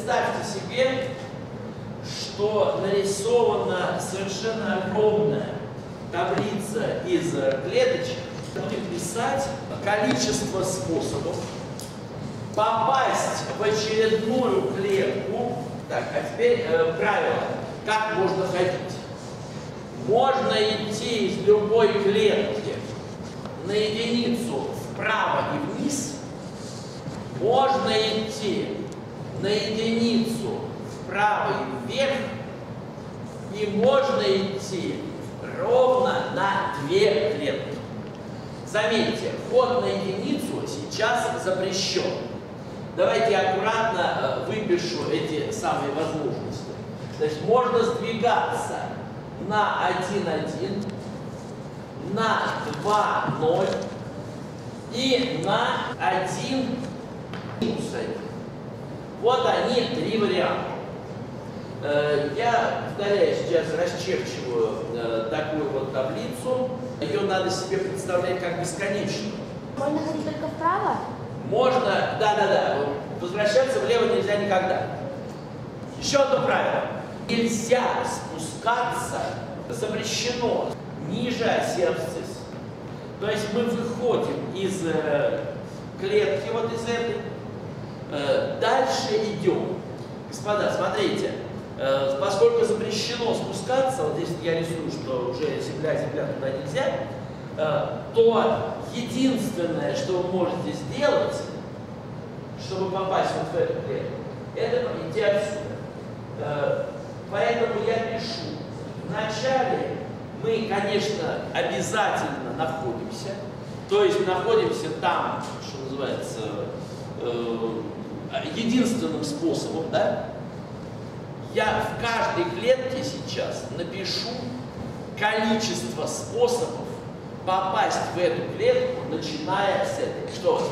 представьте себе, что нарисована совершенно огромная таблица из клеточек. Будем писать количество способов попасть в очередную клетку. Так, а теперь правило, как можно ходить. Можно идти из любой клетки на единицу вправо и вниз. Можно идти на единицу вправо и вверх. И можно идти ровно на две клетки. Заметьте, ход на единицу сейчас запрещен. Давайте я аккуратно выпишу эти самые возможности. Значит, можно сдвигаться на 1,1, на 2,0 и на 1,-1. Вот они, три варианта. Я, повторяю, сейчас расчерчиваю такую вот таблицу. Ее надо себе представлять как бесконечную. Можно ходить только вправо? Можно, да. Возвращаться влево нельзя никогда. Еще одно правило. Нельзя спускаться, запрещено, ниже оси абсцисса. То есть мы выходим из клетки, вот из этой, дальше идем. Господа, смотрите, поскольку запрещено спускаться, вот здесь я рисую, что уже земля туда нельзя, то единственное, что вы можете сделать, чтобы попасть вот в эту клетку, это идти отсюда. Поэтому я пишу, вначале мы, конечно, обязательно находимся, то есть находимся там, что называется, единственным способом, да? Я в каждой клетке сейчас напишу количество способов попасть в эту клетку, начиная с этой. Что?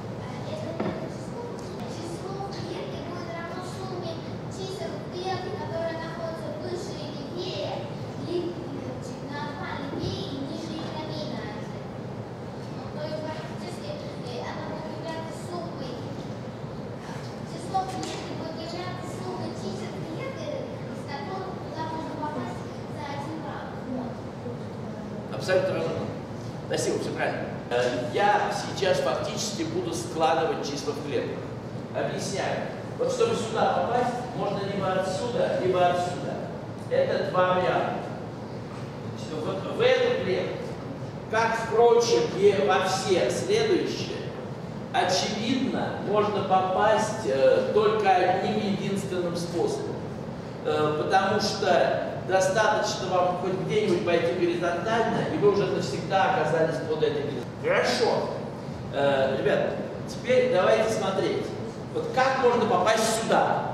Число клетки будет равно сумме чисел клетки, которые находятся выше или левее, левее и ниже их номинации. То есть фактически она будет являться суммой. Число клетки будет являться суммой чисел клетки, из которых туда можно попасть за один раз. Абсолютно равно. Спасибо, все правильно. Я сейчас фактически буду складывать числа в клетках. Объясняю. Вот чтобы сюда попасть, можно либо отсюда, либо отсюда. Это два варианта. Вот в эту клетку, как, впрочем, и во все следующие, очевидно, можно попасть только одним единственным способом. Потому что достаточно вам хоть где-нибудь пойти горизонтально, и вы уже навсегда оказались под этой горизонталью. Хорошо. Ребята, теперь давайте смотреть. Вот как можно попасть сюда?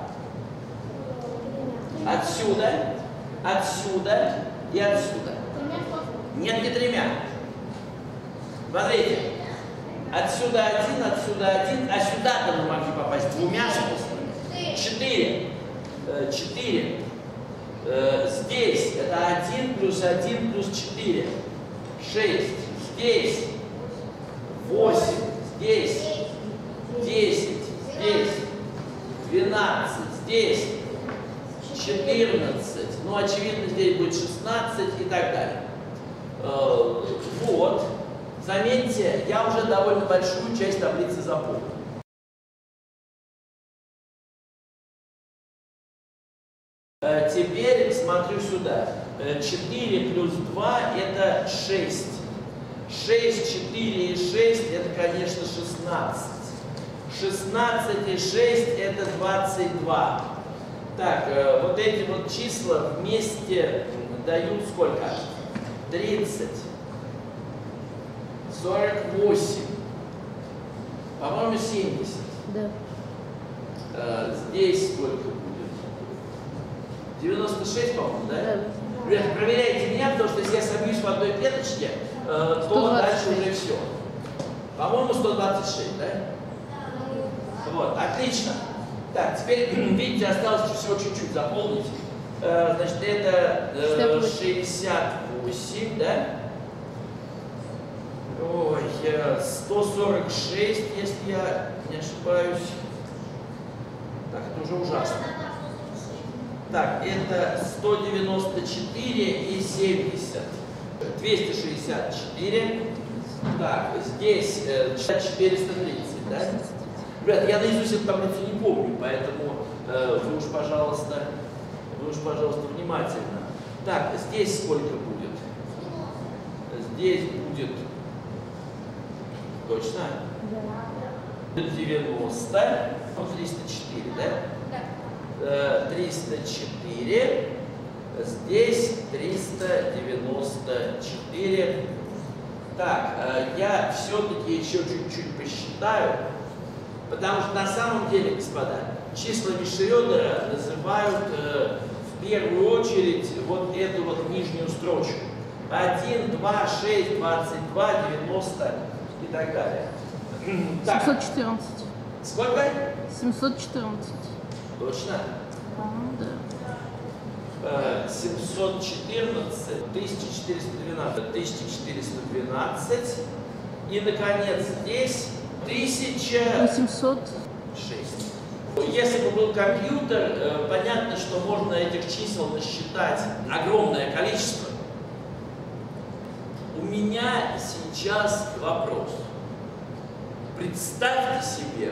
Отсюда, отсюда и отсюда. Нет, не тремя. Смотрите. Отсюда один, а сюда-то мы могли попасть двумя способами. 4. 4. Здесь это 1 плюс 1 плюс 4. 6. Здесь 8. Здесь 10. Здесь 12. Здесь 14. Ну, очевидно, здесь будет 16 и так далее. Вот. Заметьте, я уже довольно большую часть таблицы запомнил. Теперь смотрю сюда. 4 плюс 2 это 6. 6, 4 и 6 это, конечно, 16. 16 и 6 это 22. Так, вот эти вот числа вместе дают сколько? 30. 48. По-моему, 70. Да. Здесь сколько будет? 96, по-моему, да? Да. Ребята, проверяйте меня, потому что если я собьюсь в одной клеточке, то дальше уже все. По-моему, 126, да? Вот, отлично. Так, теперь, видите, осталось всего чуть-чуть заполнить. Значит, это 68, да? Ой, 146, если я не ошибаюсь. Так, это уже ужасно. Так, это 194 и 70. 264. Так, здесь 430, да? Ребят, я наизусть эту таблицу не помню, поэтому вы уж, пожалуйста, внимательно. Так, здесь сколько будет? Здесь будет точно? Да. 90, 304, да? 304, здесь 394. Так, я все-таки еще чуть-чуть посчитаю, потому что на самом деле, господа, числами Шрёдера называют в первую очередь вот эту вот нижнюю строчку. 1, 2, 6, 22, 90 и так далее. Так. 714. Сколько? 714. Точно? Да. 714, 1412, 1412 и, наконец, здесь 806. Если бы был компьютер, понятно, что можно этих чисел насчитать огромное количество. У меня сейчас вопрос. Представьте себе,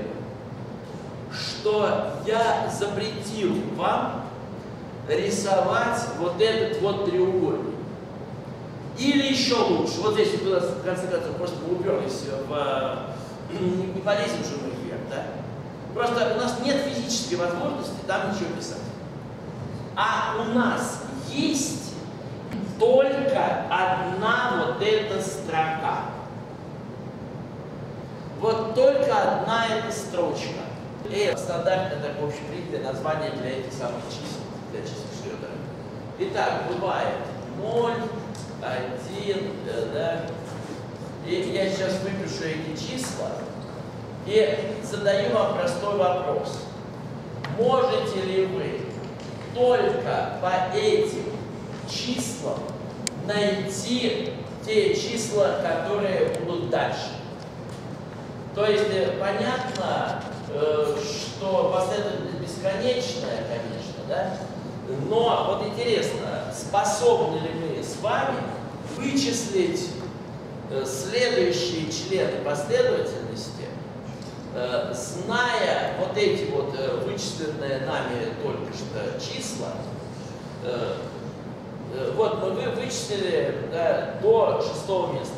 что я запретил вам рисовать вот этот вот треугольник. Или еще лучше, вот здесь вот у нас, в конце концов, просто мы уперлись в... не полезем же мы вверх, да? Просто у нас нет физической возможности там ничего писать. А у нас есть только одна вот эта строка. Вот только одна эта строчка. Это стандартное такое общепринятое название для этих самых чисел, для чисел Шрёдера. Итак, бывает 0, 1, да. И я сейчас выпишу эти числа и задаю вам простой вопрос. Можете ли вы только по этим числам найти те числа, которые будут дальше? То есть понятно, что последовательность бесконечная, конечно, да? Но вот интересно, способны ли мы с вами вычислить следующие члены последовательности, зная вот эти вот вычисленные нами только что числа? Вот мы вычислили, да, до 6-го места.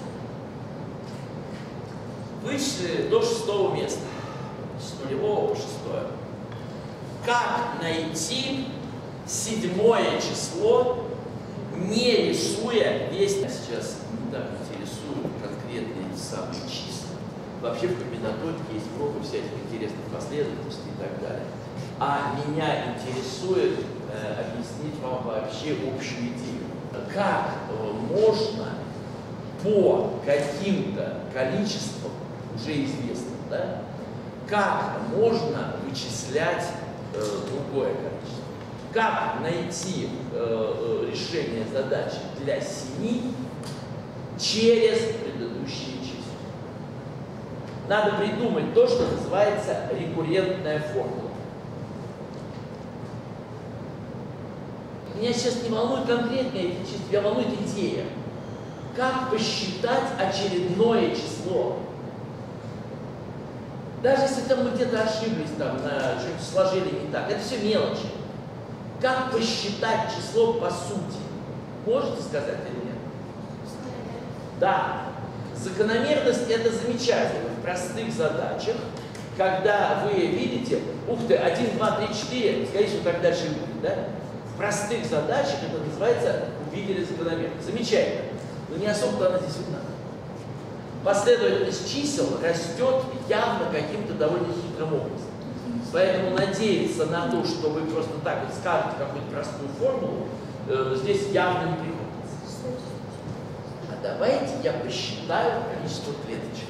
Вычислили до 6-го места. С 0 по 6. Как найти 7-е число, не рисуя весь... Сейчас не так интересуют конкретные эти самые числа. Вообще в комбинаторике есть много всяких интересных последовательностей и так далее. А меня интересует объяснить вам вообще общую идею. Как можно по каким-то количествам, уже известным, да, как можно вычислять другое количество? Как найти решение задачи для 7 через предыдущие числа? Надо придумать то, что называется рекуррентная формула. Меня сейчас не волнует конкретно эти числа, меня волнует идея. Как посчитать очередное число? Даже если там мы где-то ошиблись, там, что-нибудь сложили не так, это все мелочи. Как посчитать число по сути? Можете сказать или нет? Да. Закономерность — это замечательно в простых задачах, когда вы видите, ух ты, 1, 2, 3, 4, скорее всего, так дальше будет, да? В простых задачах это называется увидели закономерность. Замечательно. Но не особо она здесь видна. Последовательность чисел растет явно каким-то довольно хитрым образом. Поэтому надеяться на то, что вы просто так вот скажете какую-то простую формулу, здесь явно не приходится. А давайте я посчитаю количество клеточек.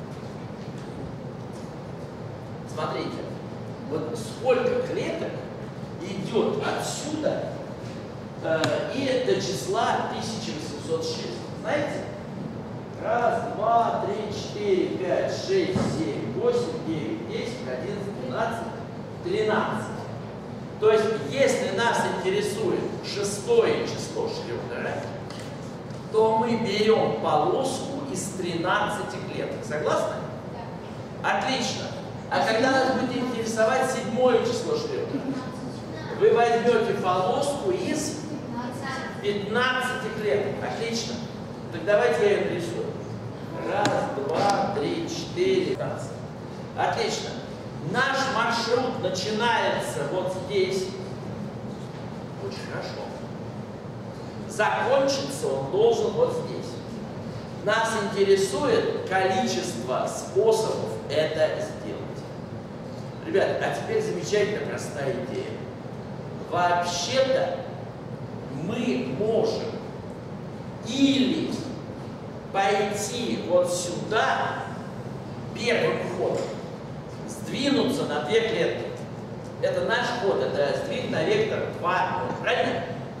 Смотрите, вот сколько клеток идет отсюда и до числа 1806. Знаете? 1, 2, 3, 4, 5, 6, 7, 8, 9, 10, 11, 12, 13. То есть, если нас интересует шестое число Шрёдера, то мы берем полоску из 13 клеток. Согласны? Да. Отлично. А когда нас будет интересовать седьмое число Шрёдера, вы возьмете полоску из 15 клеток. Отлично. Так давайте я ее нарисую. Раз, два, три, четыре, 15. Отлично. Наш маршрут начинается вот здесь. Очень хорошо. Закончится он должен вот здесь. Нас интересует количество способов это сделать. Ребята, а теперь замечательно простая идея. Вообще-то мы можем или пойти вот сюда первым ходом, сдвинуться на 2 клетки. Это наш ход, это сдвиг на вектор 2, правильно?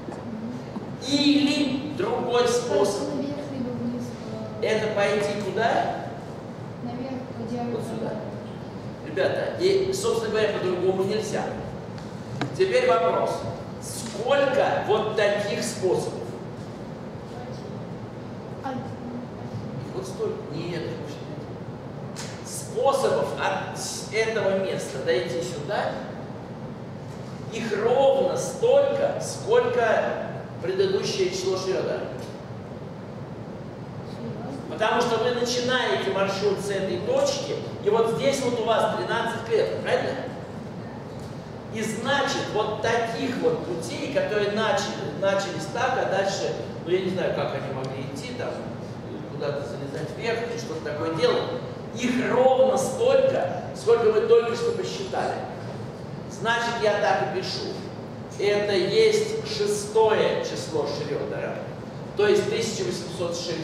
Или другой способ. Это пойти куда? Наверх по диагоналу. Вот сюда. Ребята, и, собственно говоря, по-другому нельзя. Теперь вопрос. Сколько вот таких способов? Вот столько. Нет. Способов от этого места дойти сюда, их ровно столько, сколько предыдущее число Шрёдера. Потому что вы начинаете маршрут с этой точки, и вот здесь вот у вас 13 клеток, правильно? И значит, вот таких вот путей, которые начались так, а дальше, ну я не знаю, как они могли идти, там, куда-то залезать вверх, или что-то такое делать, их ровно столько, сколько вы только что посчитали. Значит, я так и пишу. Это есть шестое число Шрёдера, то есть 1806.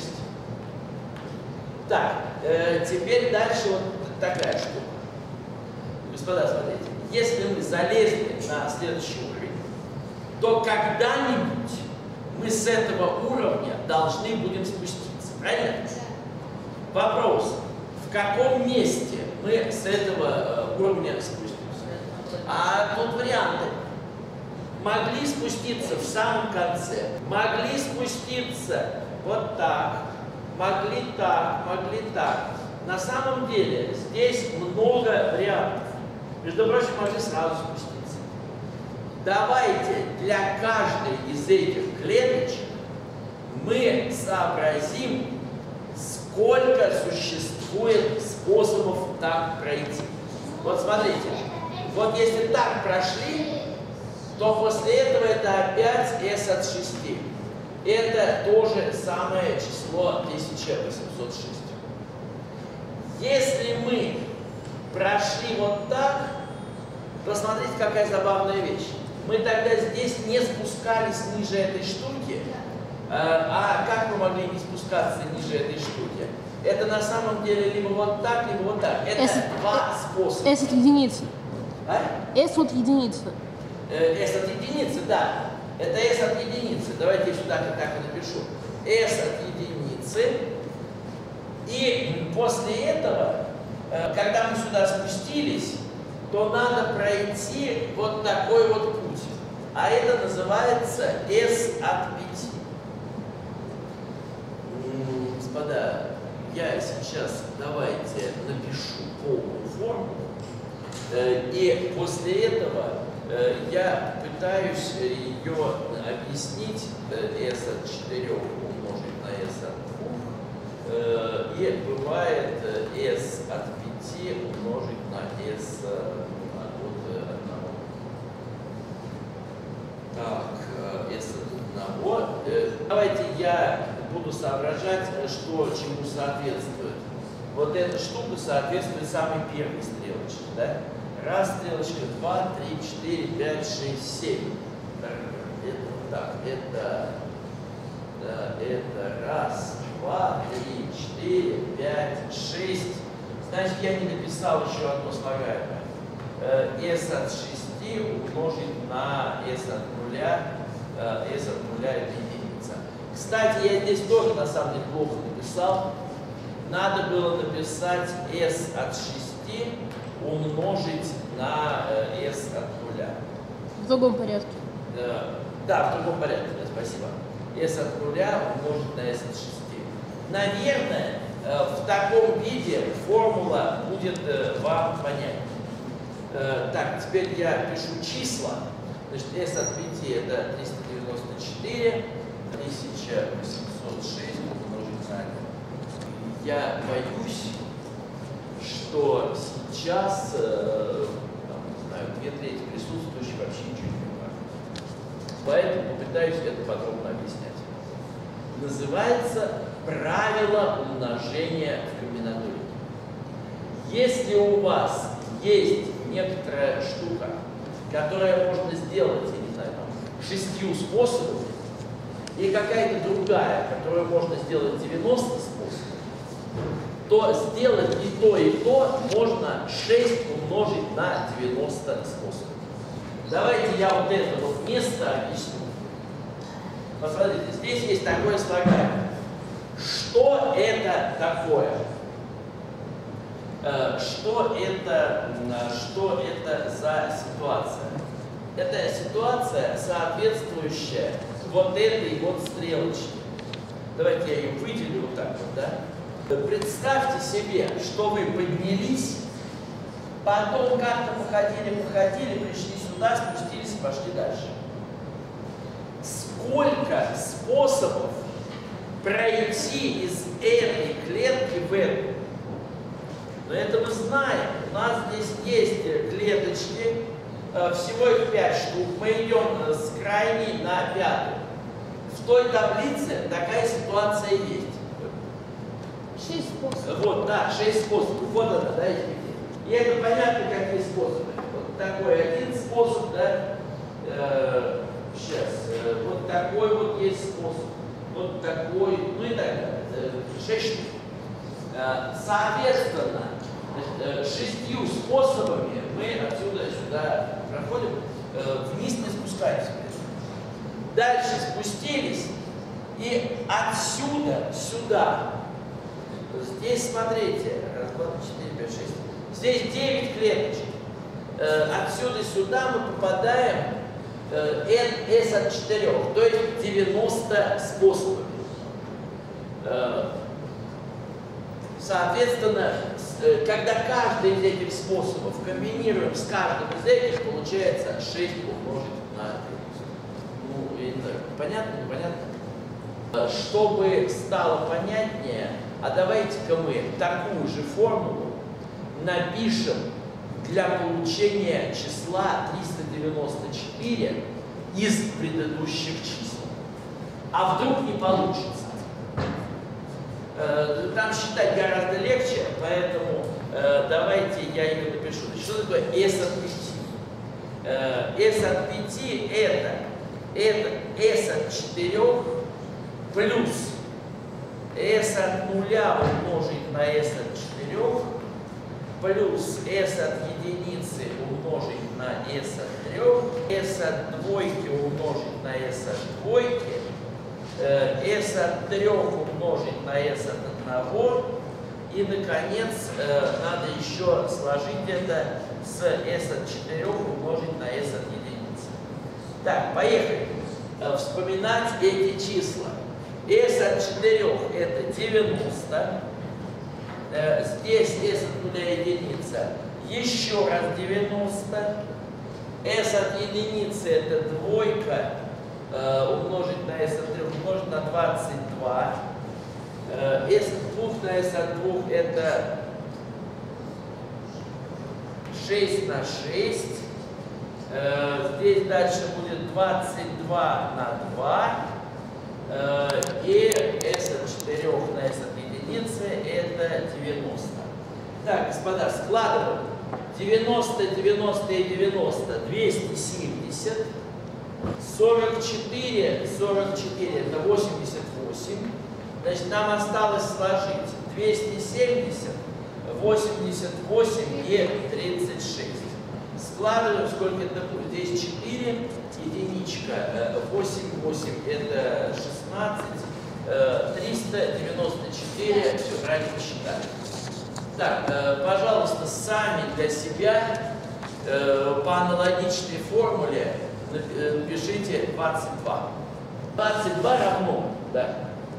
Так, теперь дальше вот такая штука. Господа, смотрите, если мы залезли на следующий уровень, то когда-нибудь мы с этого уровня должны будем спуститься, правильно? Вопрос, в каком месте мы с этого уровня спустимся? А тут варианты. Могли спуститься в самом конце, могли спуститься вот так, могли так, могли так. На самом деле здесь много вариантов. Между прочим, могли сразу спуститься. Давайте для каждой из этих клеточек мы сообразим, сколько существует способов так пройти. Вот смотрите, вот если так прошли, то после этого это опять S от 6. Это то же самое число 1806. Если мы прошли вот так, то смотрите, какая забавная вещь. Мы тогда здесь не спускались ниже этой штуки. А как мы могли не спускаться ниже этой штуки? Это на самом деле либо вот так, либо вот так. Это два способа. S от единицы. А? S от единицы. S от единицы, да. Это S от единицы. Давайте я сюда так и напишу. S от единицы. И после этого, когда мы сюда спустились, то надо пройти вот такой вот путь. А это называется S от 5. Господа, я сейчас давайте напишу полную формулу. И после этого я пытаюсь ее объяснить. S от 4 умножить на S от 2. И бывает S от 5 умножить на S от 1. Так, S от 1. Давайте я буду соображать, что чему соответствует. Вот эта штука соответствует самой первой стрелочке, да? Раз стрелочка, 2, 3, 4, 5, 6, 7. Это вот так, это раз, 2, 3, 4, 5, 6. Значит, я не написал еще одно слагаемое. S от 6 умножить на S от 0. S от 0 это единица. Кстати, я здесь тоже на самом деле плохо написал. Надо было написать S от 6 умножить на S В другом порядке. Да, в другом порядке, да, спасибо. S от 0 умножить на S от 6. Наверное, в таком виде формула будет вам понятна. Так, теперь я пишу числа. Значит, S от 5 это 394, 1806 умножить на 1. Я боюсь, что сейчас, там, не знаю, 2/3 присутствующих вообще ничего не понимают. Поэтому попытаюсь это подробно объяснять. Называется правило умножения в комбинаторике. Если у вас есть некоторая штука, которая можно сделать, я не знаю, там, 6 способами, и какая-то другая, которую можно сделать 90 способов, то сделать и то можно 6 умножить на 90 способов. Давайте я вот это вот место объясню. Посмотрите, здесь есть такое слагаемое. Что это такое? Что это за ситуация? Это ситуация, соответствующая вот этой вот стрелочке. Давайте я ее выделю вот так вот, да? Представьте себе, что вы поднялись, потом как-то походили, пришли сюда, спустились и пошли дальше. Сколько способов пройти из этой клетки в эту? Но это мы знаем. У нас здесь есть клеточки, всего их 5 штук. Мы идем с крайней на 5. В той таблице такая ситуация есть. 6 способов. Вот, да, 6 способов. Вот она, да, и это понятно, какие способы. Вот такой один способ, да. Сейчас. Вот такой вот есть способ. Вот такой, ну и так далее. 6 штук. Соответственно, 6 способами мы отсюда сюда проходим, вниз не спускаемся. Дальше спустились и отсюда сюда. Здесь смотрите, раз, два, 4, 5, 6. Здесь 9 клеточек. Отсюда сюда мы попадаем S от 4, то есть 90 способов. Соответственно, когда каждый из этих способов комбинируем с каждым из этих, получается 6 умножить на 90. Ну, я не знаю, понятно, непонятно? Чтобы стало понятнее, а давайте-ка мы такую же формулу напишем для получения числа 394 из предыдущих чисел. А вдруг не получится? Там считать гораздо легче, поэтому давайте я ее напишу. Что такое S от 5? S от 5 это S от 4 плюс S от 0 умножить на S от 4 плюс S от единицы умножить на S от 3, S от двойки умножить на S от двойки, S от 3 умножить на S от 1, и, наконец, надо еще сложить это с S от 4 умножить на S от единицы. Так, поехали. Вспоминать эти числа. S от 4 это 90. Здесь S от 0 единица. Еще раз 90. S от единицы это двойка. Умножить на S от 3 умножить на 22. S от 2 на S от 2 это 6 на 6. Здесь дальше будет 22 на 2. И S от 4 на S от единицы это 90. Так, господа, складываем. 90, 90 и 90, 270. 44, 44 это 88. Значит, нам осталось сложить 270, 88 и 36. Складываем, сколько это будет. Здесь 4, единичка, 8, 8 это 16, 394, все правильно посчитали. Так, пожалуйста, сами для себя по аналогичной формуле Пишите 22. 22 равно, да.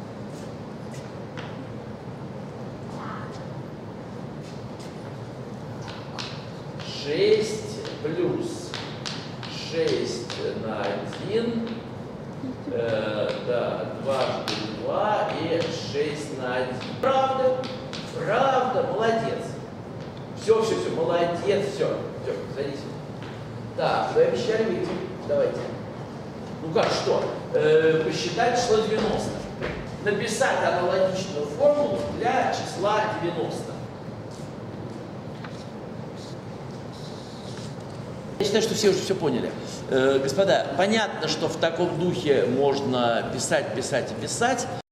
Шесть плюс 6 на 1, да, дважды 2 и 6 на 1. Правда? Правда, молодец. Все, молодец, все, садись. Так, вы обещали выйти. Давайте. Ну как, что? Посчитать число 90. Написать аналогичную формулу для числа 90. Я считаю, что все уже все поняли. Господа, понятно, что в таком духе можно писать и писать.